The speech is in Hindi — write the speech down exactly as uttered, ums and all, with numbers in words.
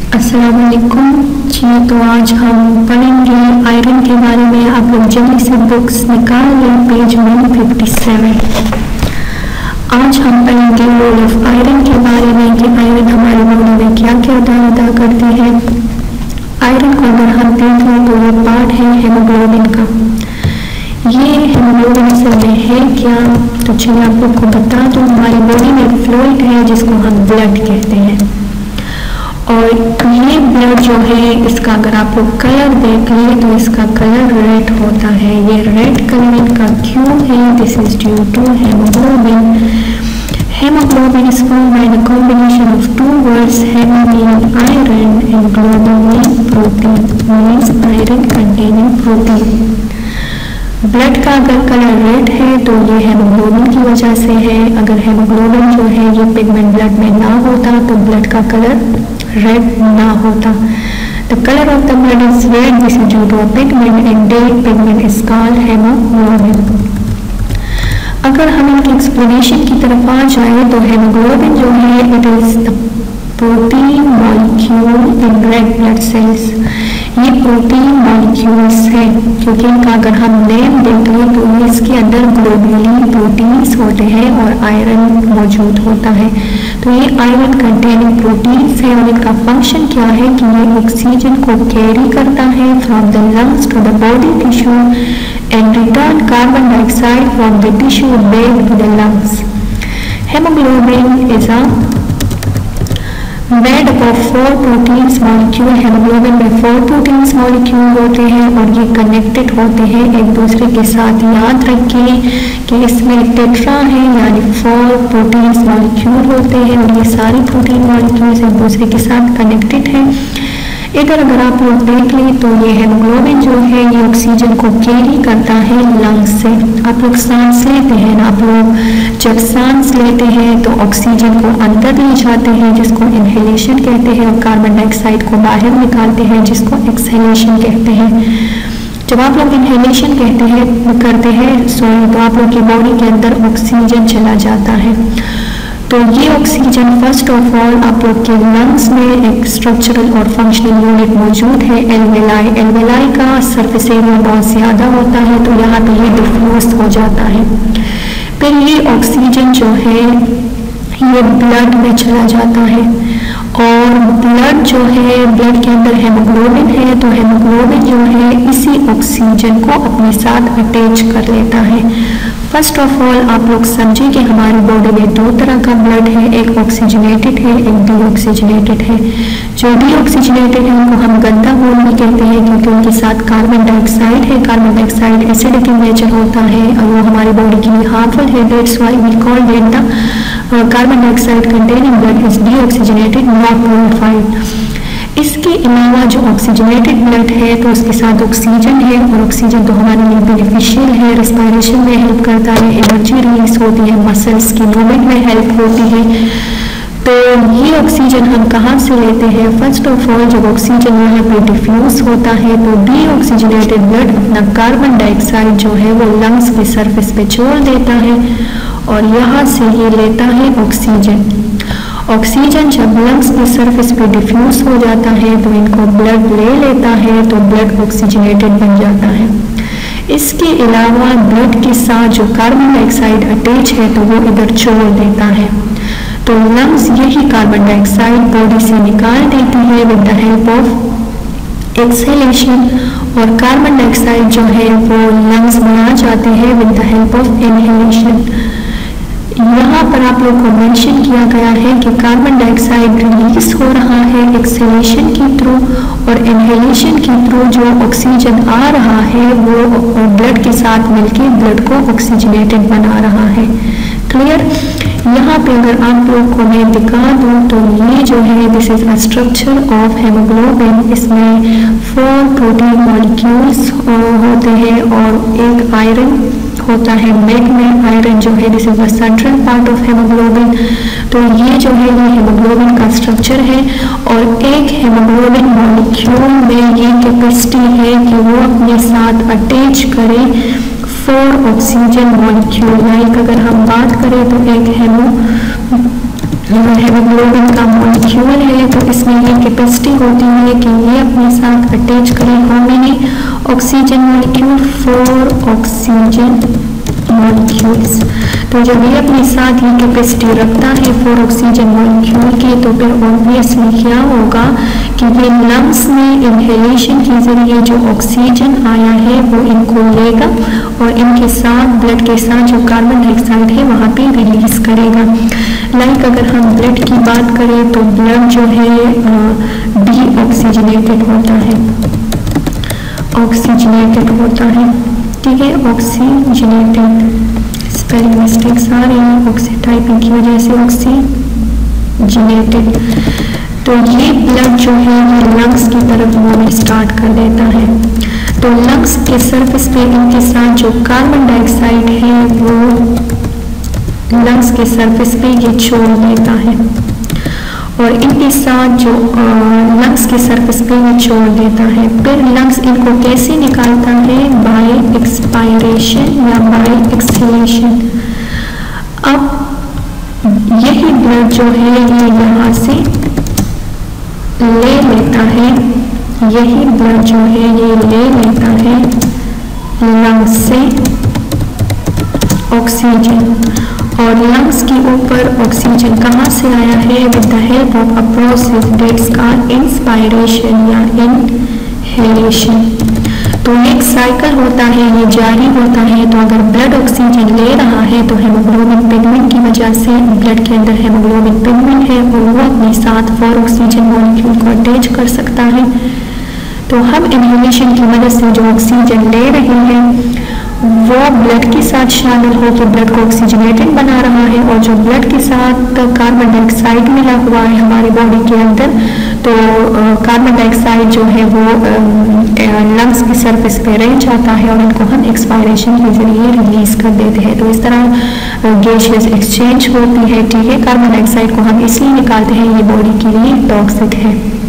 अस्सलामुअलैकुम जी। तो आज हम पढ़ेंगे आयरन के बारे में। आप लोग जल्दी से बुक्स निकाल लें, पेज वन फिफ्टी सेवन। आज हम पढ़ेंगे रोल ऑफ आयरन के बारे में कि आयरन हमारे बॉडी में क्या क्या अदा करती है। आयरन को अगर हम देख लें तो ये पार्ट है हेमोग्लोबिन का। ये हेमोग्लोबिन असल में है क्या, तो चलिए आप लोग को बता दूँ। हमारी बॉडी में एक फ्लूइड है जिसको हम ब्लड कहते हैं, और ये ब्लड जो है इसका अगर आप लोग कलर देख लें तो इसका कलर रेड होता है। ये रेड कलर इनका क्यों है? This is due to haemoglobin. Haemoglobin is formed by the combination of two words, haemo meaning iron and globin meaning protein, means iron containing protein. Blood का अगर कलर रेड है तो ये हेमोग्लोबिन की वजह से है। अगर हेमोग्लोबिन जो है ये पिगमेंट ब्लड में ना होता तो ब्लड का कलर रेड ना होता। The colour of the blood is red, this is due to a pigment and that pigment is called haemoglobin. अगर हम इनकी एक्सप्लेनेशन की तरफ आ जाए तो हेमोग्लोबिन जो है it is the protein molecule in red blood cells. ये प्रोटीन मॉलिक्यूल्स है क्योंकि इनका अगर हम नेम देख लें तो इसके अंदर ग्लोबुलिन प्रोटीन्स होते हैं और आयरन मौजूद होता है। तो ये आयरन कंटेनिंग प्रोटीन्स है और इनका फंक्शन क्या है कि ये ऑक्सीजन को कैरी करता है from the lungs to the body tissue and return carbon dioxide from the tissue back to the lungs. Haemoglobin is a made up of four proteins molecule. Haemoglobin में फोर प्रोटीन्स मॉलिक्यूल होते हैं और ये कनेक्टेड होते हैं एक दूसरे के साथ। याद रखिए कि इसमें टेट्रा है यानी फोर प्रोटीन्स मॉलिक्यूल होते हैं और ये सारी प्रोटीन मॉलिक्यूल्स एक दूसरे के साथ कनेक्टेड हैं। इधर अगर आप लोग देख लें तो ये हेमोग्लोबिन जो है ये ऑक्सीजन को कैरी करता है लंग्स से। आप लोग सांस लेते हैं ना, आप लोग जब सांस लेते हैं तो ऑक्सीजन को अंदर ले जाते हैं जिसको इनहेलेशन कहते हैं और कार्बन डाइऑक्साइड को बाहर निकालते हैं जिसको एक्सहेलेशन कहते हैं। जब आप लोग इनहेलेशन कहते हैं करते हैं सॉरी तो आप लोग की बॉडी के अंदर ऑक्सीजन चला जाता है। तो ये ऑक्सीजन फर्स्ट ऑफ ऑल आप लोग के लंग्स में एक स्ट्रक्चरल और फंक्शनल यूनिट मौजूद है एल्वेलाई। एल्वेलाई का सरफेस एरिया बहुत ज़्यादा होता है तो यहाँ पे ये डिफ्यूज हो जाता है। फिर ये ऑक्सीजन जो है ये ब्लड में चला जाता है और ब्लड जो है ब्लड के अंदर हेमोग्लोबिन है तो हेमोग्लोबिन जो है इसी ऑक्सीजन को अपने साथ अटैच कर लेता है। फर्स्ट ऑफ ऑल आप लोग समझे कि हमारी बॉडी में दो तरह का ब्लड है, एक ऑक्सीजनेटेड है एक डीऑक्सीजनेटेड है। जो डीऑक्सीजनेटेड है उनको हम गंदा खून भी कहते हैं क्योंकि उनके साथ कार्बन डाइऑक्साइड है। Carbon dioxide acidic in nature होता है और वो हमारी बॉडी के लिए हार्मफुल है। That's why we call that the carbon dioxide containing blood is deoxygenated not purified. इसके अलावा जो ऑक्सीजनेटेड ब्लड है तो उसके साथ ऑक्सीजन है और ऑक्सीजन तो हमारे लिए बेनिफिशियल है, रिस्पायरेशन में हेल्प करता है, एनर्जी रिलीज होती है, मसल्स की मूवमेंट में हेल्प होती है। तो ये ऑक्सीजन हम कहाँ से लेते हैं? फर्स्ट ऑफ ऑल जब ऑक्सीजन यहाँ पे डिफ्यूज होता है तो डीऑक्सीजनेटेड ब्लड अपना कार्बन डाइऑक्साइड जो है वो लंग्स के सरफेस पे छोड़ देता है और यहाँ से ये लेता है ऑक्सीजन। ऑक्सीजन जब लंग्स के सरफेस पे डिफ्यूज हो जाता है तो इनको ब्लड ले लेता है तो ब्लड ऑक्सीजनेटेड बन जाता है। इसके अलावा ब्लड के साथ जो कार्बन डाइऑक्साइड अटैच है तो वो इधर छोड़ देता है तो लंग्स यही कार्बन डाइऑक्साइड बॉडी से निकाल देती है with the help of exhalation और कार्बन डाइऑक्साइड जो है वो लंग्स में आ जाते हैं with the help of inhalation. यहाँ पर आप लोग को मेंशन किया गया है कि कार्बन डाइऑक्साइड रिलीज हो रहा है एक्सहेलेशन के थ्रू और इनहेलेशन के थ्रू जो ऑक्सीजन आ रहा है वो ब्लड के साथ मिलके ब्लड को ऑक्सीजनेटेड बना रहा है। क्लियर? यहाँ पे अगर आप लोग को मैं दिखा दूँ तो ये जो है this is a structure of haemoglobin. इसमें फोर प्रोटीन मॉलिक्यूल्स होते हैं और एक आयरन होता है। मेग में आयरन जो है this is the central part of haemoglobin. तो ये जो है ये हेमोग्लोबिन का स्ट्रक्चर है और एक हेमोग्लोबिन मॉलिक्यूल में ये कैपेसिटी है कि वो अपने साथ अटैच करे फोर ऑक्सीजन मॉलिक्यूल। लाइक अगर हम बात करें तो एक हेमो हेमोग्लोबिन का मॉलिक्यूल है, तो इसमें ये कैपेसिटी होती है कि ये अपने साथ अटैच करे how many oxygen molecule, four oxygen molecules. तो जब ये अपने साथ ये कैपेसिटी रखता है फोर ऑक्सीजन मॉलिक्यूल की, तो फिर ऑब्वियसली क्या होगा कि ये लंग्स में इनहेलेशन के जरिए जो ऑक्सीजन आया है वो इनको लेगा और इनके साथ ब्लड के साथ जो कार्बन डाइऑक्साइड है वहाँ पे रिलीज करेगा। लाइक अगर हम ब्लड की बात करें तो ब्लड जो है डी ऑक्सीजनेटेड होता है, ऑक्सीजनेटेड होता है, ठीक है, ऑक्सीजनेटेड, स्पेलिंग मिस्टेक्स आ रही है ऑक्सी टाइपिंग की वजह से, ऑक्सीजनेटेड। तो ये ब्लड जो है ये लंग्स की तरफ मूवमेंट स्टार्ट कर देता है। तो लंग्स के सरफेस पे इनके साथ जो कार्बन डाइऑक्साइड है वो लंग्स के सरफेस पे ये छोड़ देता है और इनके साथ जो लंग्स के सरफेस पे ये छोड़ देता है। फिर लंग्स इनको कैसे निकालता है, बाय एक्सपायरेशन या बाय एक्सहेलेशन। अब यही ब्लड जो है ये यहाँ से ले लेता है, यही ब्लड जो है ये ले लेता है लंग्स से ऑक्सीजन, और लंग्स के ऊपर ऑक्सीजन कहाँ से आया है, with the help of a process that's called inspiration या इनहेलेशन। तो एक साइकिल होता है, ये जारी होता है। तो अगर ब्लड ऑक्सीजन ले रहा है तो हेमोग्लोबिन पिगमेंट की वजह से ब्लड के अंदर हेमोग्लोबिन पिगमेंट है और वो अपने साथ फोर ऑक्सीजन मॉलिक्यूल को अटैच कर सकता है। तो हम इनहेलेशन की मदद से जो ऑक्सीजन ले रहे हैं वो ब्लड के साथ शामिल होकर ब्लड को ऑक्सीजनेटेड बना रहा है, और जो ब्लड के साथ कार्बन डाइऑक्साइड मिला हुआ है हमारी बॉडी के अंदर, तो कार्बन डाइऑक्साइड जो है वो लंग्स की सरफेस पे रह जाता है और इनको हम एक्सपायरेशन के जरिए रिलीज कर देते हैं। तो इस तरह गैसेस एक्सचेंज होती है, ठीक है। कार्बन डाइऑक्साइड को हम इसलिए निकालते हैं, ये बॉडी के लिए टॉक्सिक है।